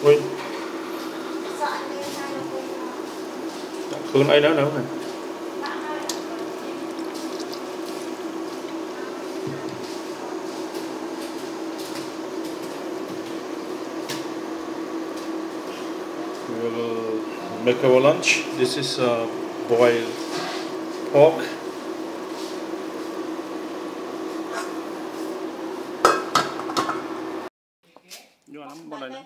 Ui, Phương ấy nấu nấu này. We will make our lunch. This is boiled pork. Vô lắm bọn này nữa.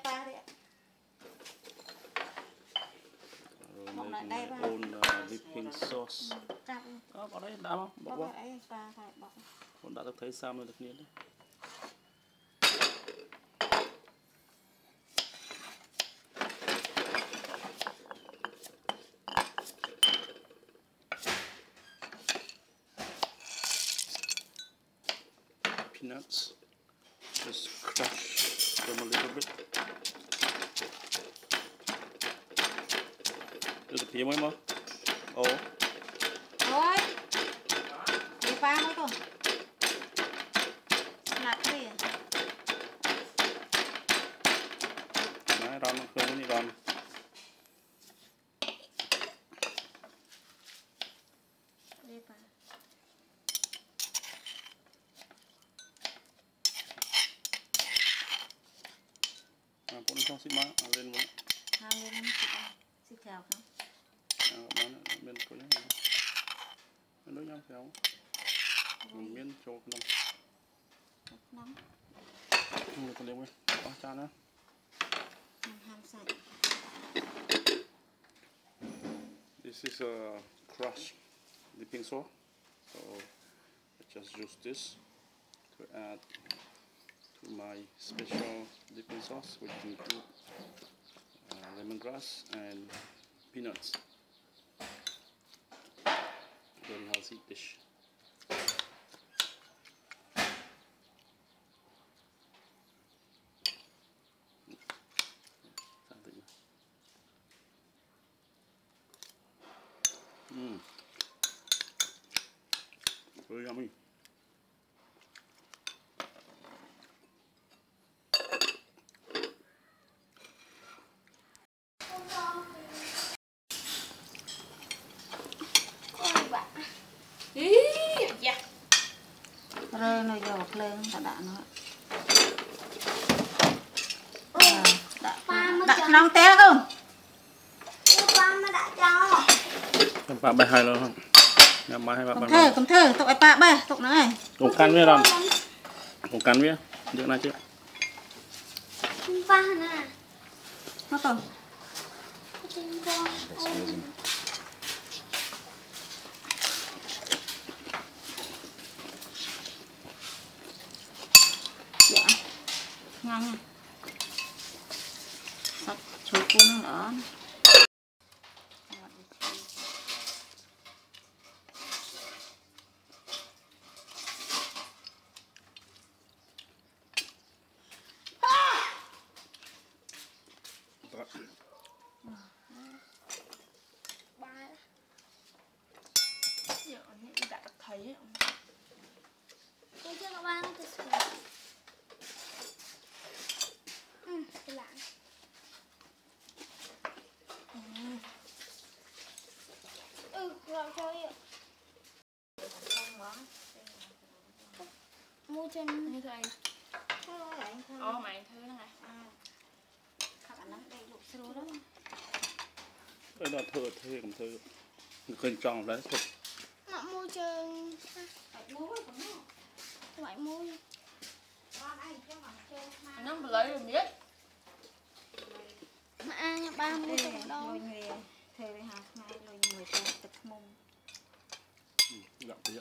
Own dipping sauce. Có đấy đá không? Bọc. Con đã được thấy sao mới được nhiên đấy. Peanuts, just crush them a little bit. Được thì mới mà. Ồ. Ôi. Đi pha mới thôi. Nạt đi. Đấy, ron không có gì ron. Đi pha. Cũng trong xích má, lên một. Lên xích kèo không? Bán bên có nhá. Bên đối nhau khéo. Miếng cho con nóng. Không được con liếm đi. Có chan nữa. Ham sạch. This is a crushed dipping sauce. So I just use this to add to my special dipping sauce, which include lemongrass and peanuts. Very healthy dish. Very yummy. Rồi nó dầu lên ta đã nó. Đặt nong té không? Em bạn bài hai luôn không? Nhà máy hay bạn cầm thơ, tụi bạn bè, tụi nó này. Cùng cắn với làm. Cùng cắn với. Được này chứ. Ba nè. Nó còn. Dạ. Ngon nha. Sạch chuối cuốn nữa. Mua trên như thế mày thứ này các bạn đây lục sữa đó đây là thơ cầm thơ kênh tròn đấy thôi mà mua trên phải mua nó lấy rồi biết mà ai nha ba mua trong đâu thuê với hạt ngay rồi người ta tập mông gặp vậy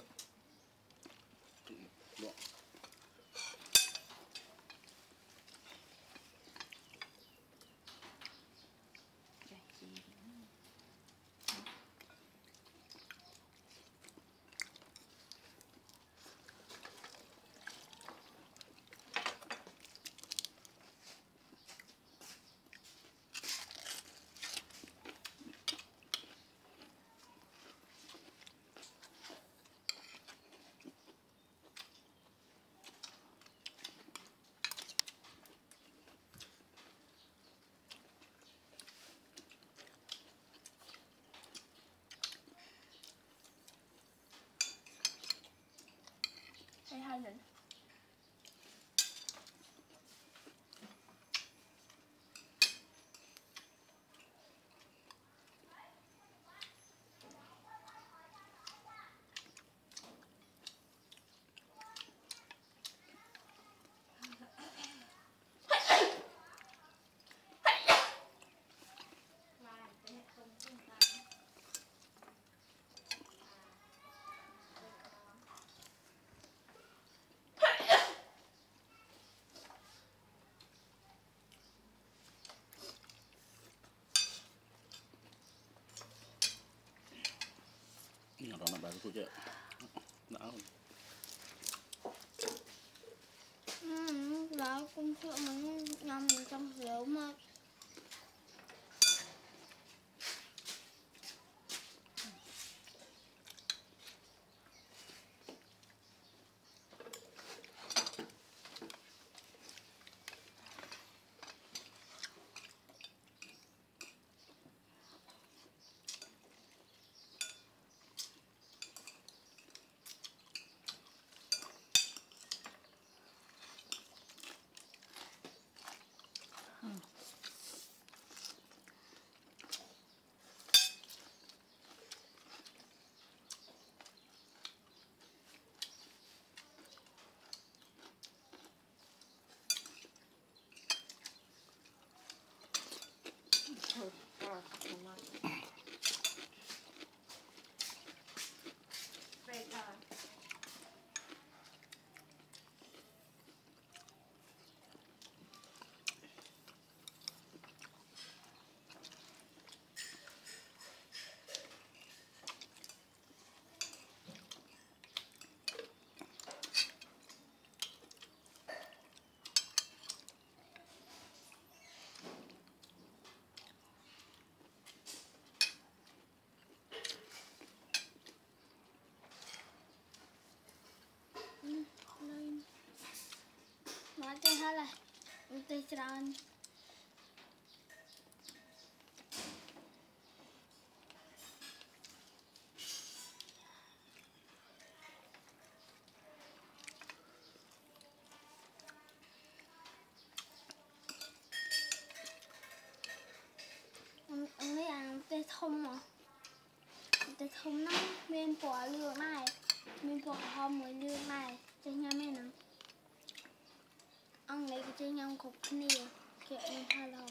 hai lần. Nhỏ đó là bài của chị đã không? Là cũng sợ mình nhầm trong rượu mà. Nói thế hết rồi. Tôiច្រើនông ấy ăn tê thông mà tê thông nó miên quả lương này miên quả hôm mới lương này cho nhà mẹ nó ông lấy cái chân nhông cục nè kiểu mình thay lòng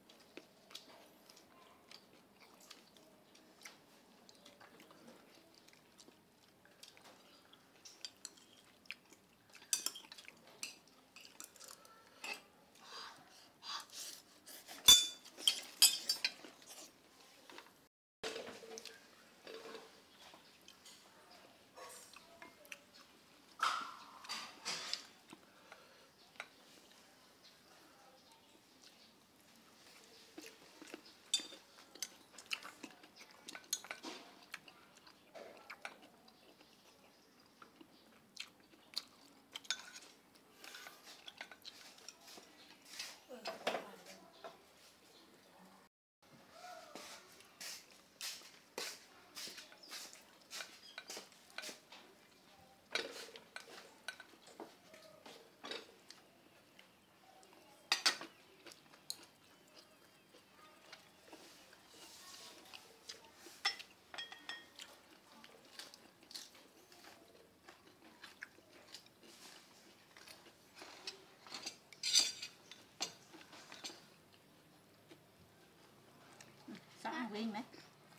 Sáng viên mấy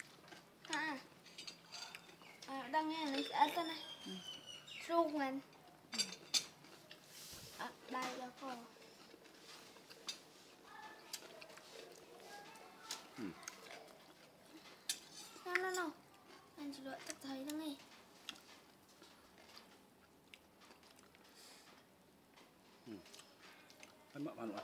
đang nghe nó sẽ tên này rung mình đây là cô no anh chỉ đợi thấy đó nghe ăn mặn ăn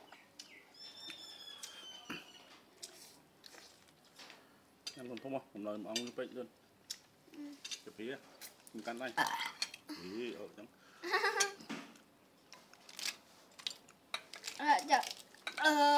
ăn còn khôngผมlời mà ông bệnh luôn cái phía mình cắn đây ý ở trong